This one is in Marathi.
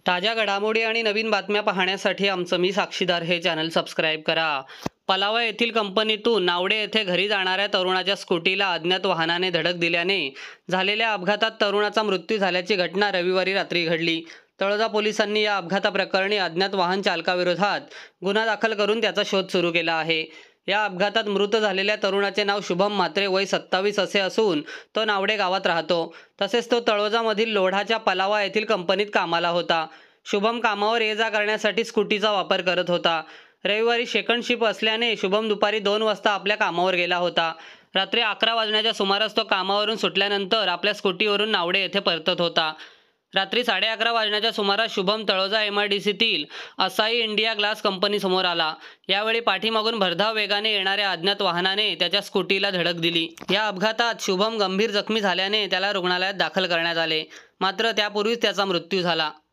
ताज्या घडामोडी आणि नवीन बातम्या पाहण्यासाठी आमचं मी साक्षीदार हे चॅनल सबस्क्राईब करा. पलावा येथील कंपनीतून नावडे येथे घरी जाणाऱ्या तरुणाच्या स्कूटीला अज्ञात वाहनाने धडक दिल्याने झालेल्या अपघातात तरुणाचा मृत्यू झाल्याची घटना रविवारी रात्री घडली. तळोजा पोलिसांनी या अपघाताप्रकरणी अज्ञात वाहन चालकाविरोधात गुन्हा दाखल करून त्याचा शोध सुरू केला आहे. या अपघातात मृत झालेल्या तरुणाचे नाव शुभम म्हात्रे वय 27 असे असून तो नावडे गावात राहतो. तसेच तो तळोजामधील लोढाच्या पलावा येथील कंपनीत कामाला होता. शुभम कामावर ये जा करण्यासाठी स्कूटीचा वापर करत होता. रविवारी सेकंड शिफ्ट असल्याने शुभम दुपारी 2 वाजता आपल्या कामावर गेला होता. रात्री 11 वाजण्याच्या सुमारास तो कामावरून सुटल्यानंतर आपल्या स्कूटीवरून नावडे येथे परतत होता. रात्री 11:30 वाजण्याच्या सुमारास शुभम तळोजा MIDCतील असाई इंडिया ग्लास कंपनीसमोर आला. यावेळी पाठीमागून भरधाव वेगाने येणाऱ्या अज्ञात वाहनाने त्याच्या स्कूटीला धडक दिली. या अपघातात शुभम गंभीर जखमी झाल्याने त्याला रुग्णालयात दाखल करण्यात आले. मात्र त्यापूर्वीच त्याचा मृत्यू झाला.